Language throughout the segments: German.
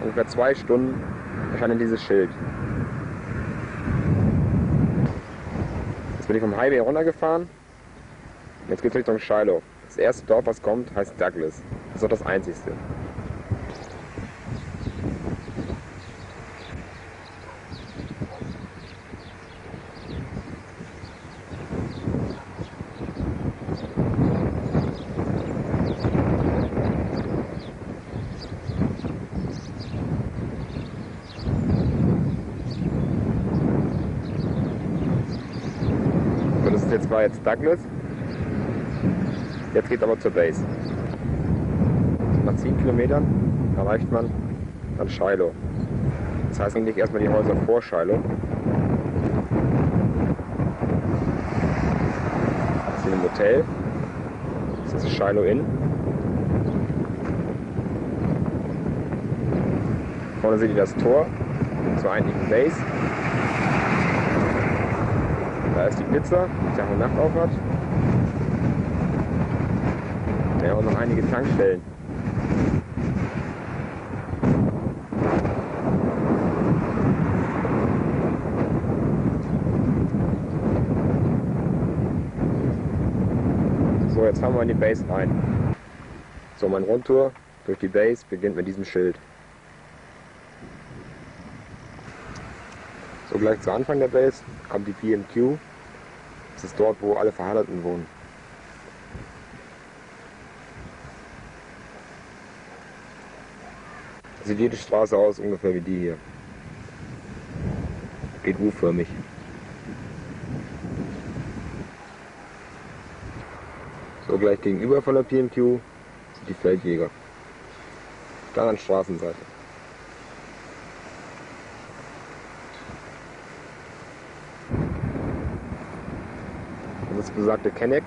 ungefähr 2 Stunden erscheint dieses Schild. Jetzt bin ich vom Highway runtergefahren. Jetzt geht es Richtung Shiloh. Das erste Dorf, was kommt, heißt Douglas. Das ist auch das einzigste. Jetzt war jetzt Douglas, jetzt geht es aber zur Base. Nach 10 Kilometern erreicht man dann Shiloh. Das heißt eigentlich erstmal die Häuser vor Shiloh. Das ist hier ein Motel, das ist Shiloh Inn. Vorne seht ihr das Tor zur eigentlichen Base. Da ist die Pizza, die Tag und Nacht auf hat. Ja, und noch einige Tankstellen. So, jetzt fahren wir in die Base rein. So, mein Rundtour durch die Base beginnt mit diesem Schild. So, gleich zu Anfang der Base kommt die PMQ. Das ist dort, wo alle Verheirateten wohnen. Da sieht jede Straße aus ungefähr wie die hier. Geht U-förmig. So, gleich gegenüber von der PMQ sind die Feldjäger. Auf der anderen Straßenseite. Das besagte Kennex.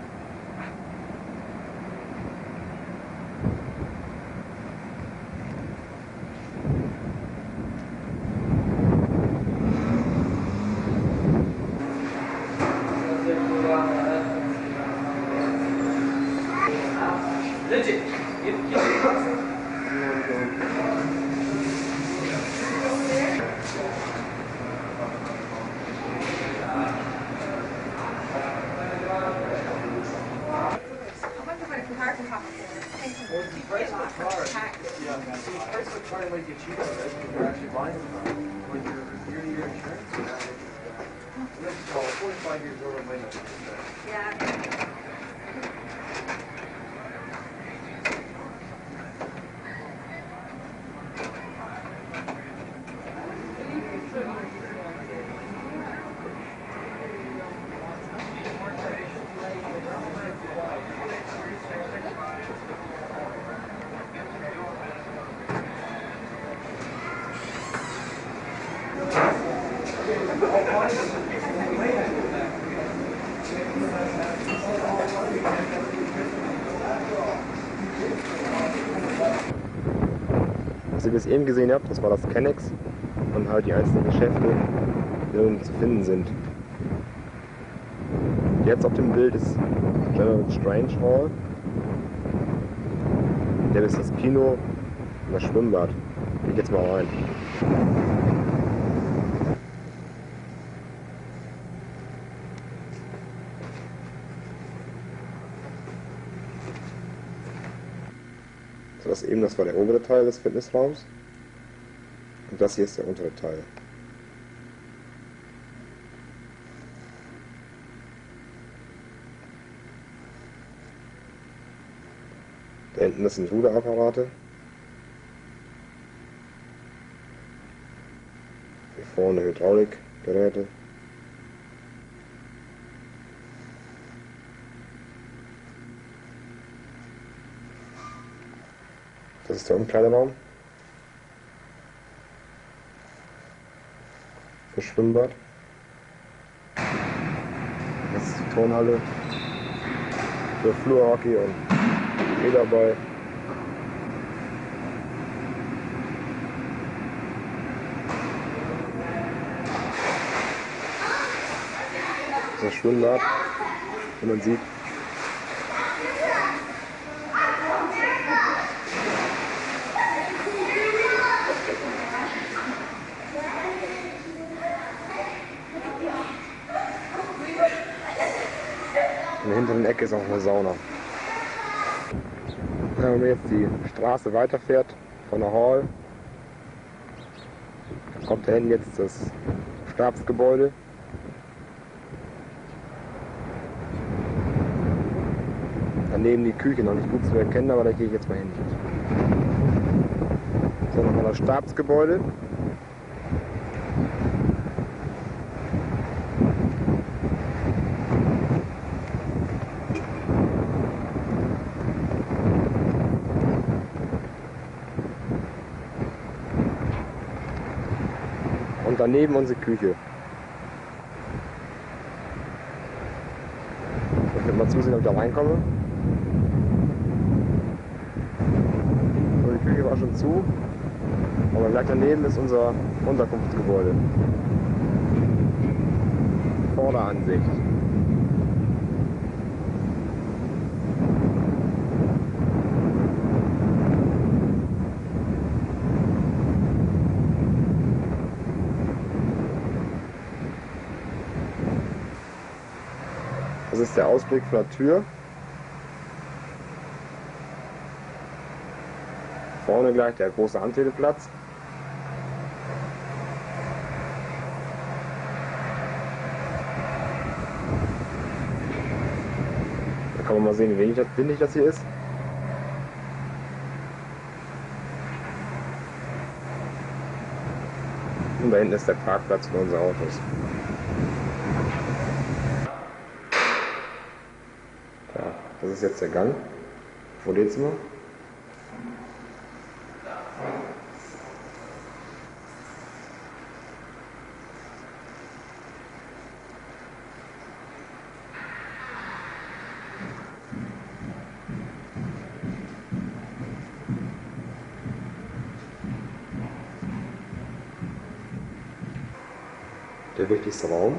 Was ihr bis eben gesehen habt, das war das Kennex und halt die einzelnen Geschäfte, die darin zu finden sind. Jetzt auf dem Bild ist General Strange Hall. Der ist das Kino und das Schwimmbad. Geht jetzt mal rein. So, das war der obere Teil des Fitnessraums. Und das hier ist der untere Teil. Da hinten das sind Ruderapparate. Hier vorne Hydraulikgeräte. Das ist der Umkleideraum für Schwimmbad. Das ist die Turnhalle für Flurhockey und Federball. Das ist das Schwimmbad, wie man sieht. der hinteren Ecke ist auch eine Sauna. Ja, wenn man jetzt die Straße weiterfährt von der Hall, kommt da hinten jetzt das Stabsgebäude. Daneben die Küche, noch nicht gut zu erkennen, aber da gehe ich jetzt mal hin. So, nochmal das Stabsgebäude. Und daneben unsere Küche. Ich will mal zusehen, ob ich da reinkomme. So, die Küche war schon zu. Aber gleich daneben ist unser Unterkunftsgebäude. Vorderansicht. Das ist der Ausblick von der Tür. Vorne gleich der große Anteleplatz. Da kann man mal sehen, wie windig das hier ist. Und da hinten ist der Parkplatz für unsere Autos. Ja, das ist jetzt der Gang. Vollzimmer. Der wichtigste Raum.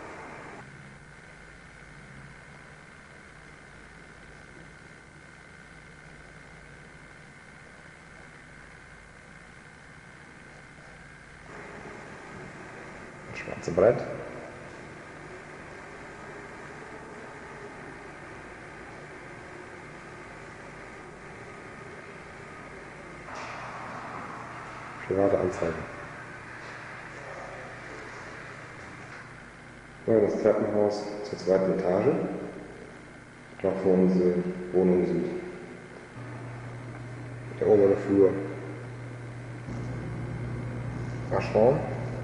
Das schwarze Brett. Private Anzeige. Ja, das Treppenhaus zur zweiten Etage, da vor unsere Wohnungen sind. Der obere Flur. Waschraum.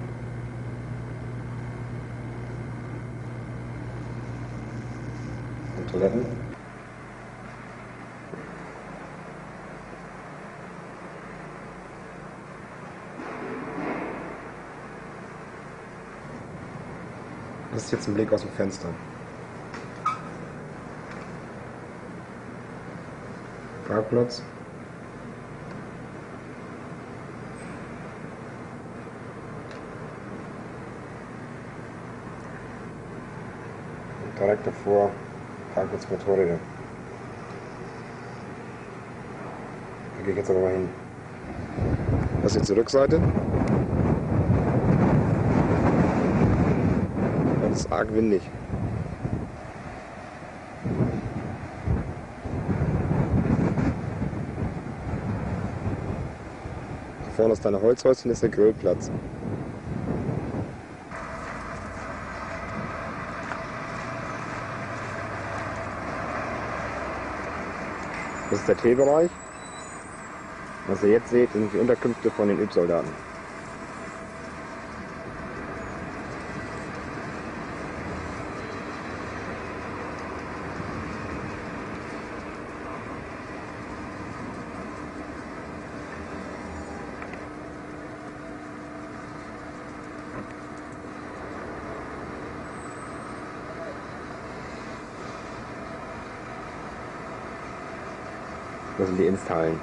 Und Toiletten. Das ist jetzt ein Blick aus dem Fenster. Parkplatz. Und direkt davor Parkplatz Motorräder. Da gehe ich jetzt aber mal hin. Das ist jetzt die Rückseite. Das ist arg windig. Da vorne ist deine Holzhäuschen, ist der Grillplatz. Das ist der T-Bereich. Was ihr jetzt seht, sind die Unterkünfte von den Yb-Soldaten. Das sind die Installen.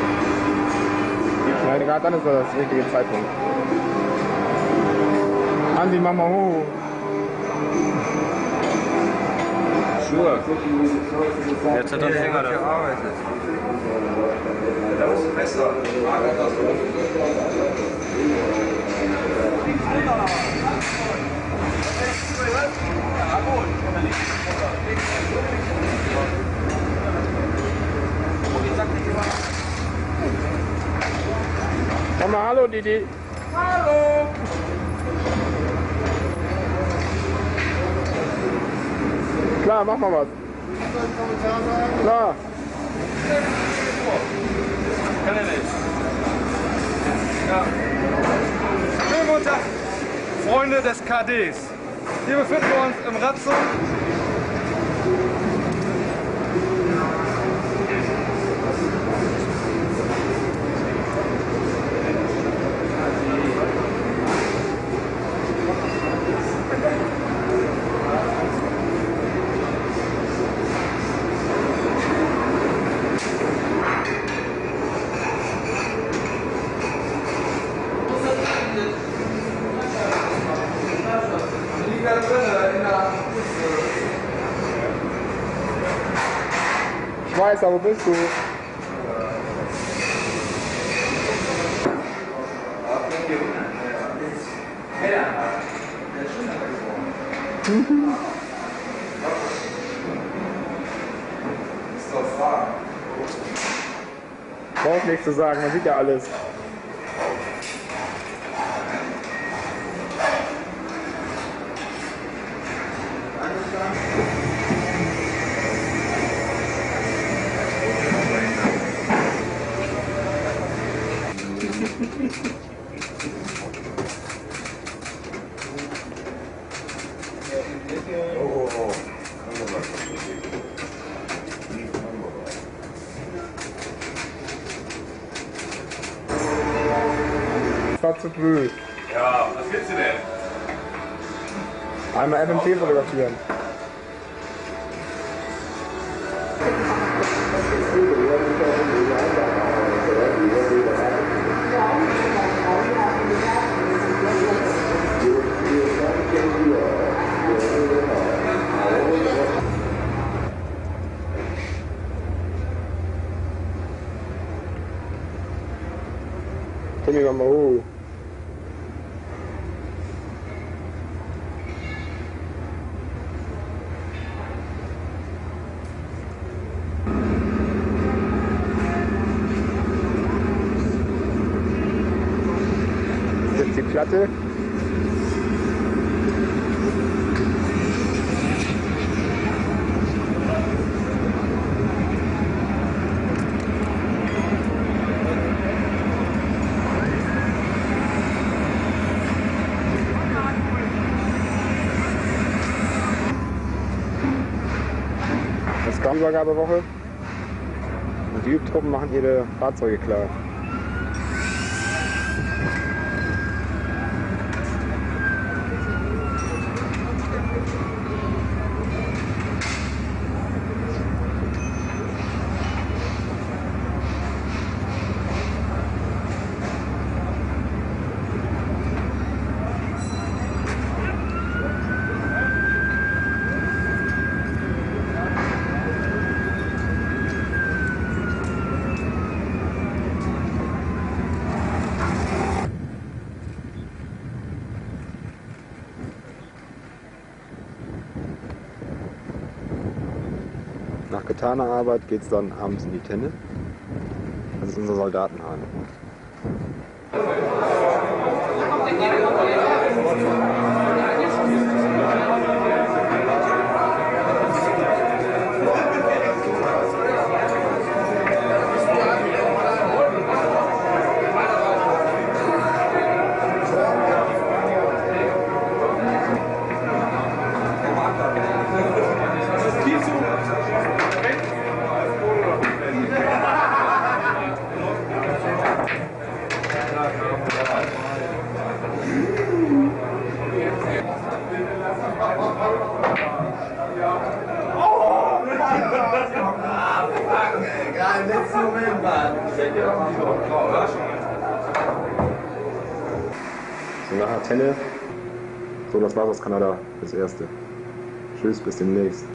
Ich meine, gerade dann ist das der richtige Zeitpunkt. Andi, mach mal hoch. Schuhe. Jetzt hat er den Finger da gearbeitet. Das ist besser. Komm mal, hallo Didi. Hallo! Klar, mach mal was. Klar. Kann er nicht. Ja. Schönen guten Tag, Freunde des KDs. Hier befinden wir uns im Ratzo. Ich weiß, aber wo bist du? Brauchst nichts zu sagen, man sieht ja alles. War zu blöd. Ja, was willst du denn? Einmal FMT fotografieren. Timmy, mach mal hoch. Jetzt die Platte. Das ist Kammübergabewoche. Und die Übtruppen machen ihre Fahrzeuge klar. Nach getaner Arbeit geht es dann abends in die Tenne. Das ist unser Soldatenheim. Ja, im letzten Moment, Mann. So, nach der Tenne So, das war's aus Kanada, das erste. Tschüss, bis demnächst.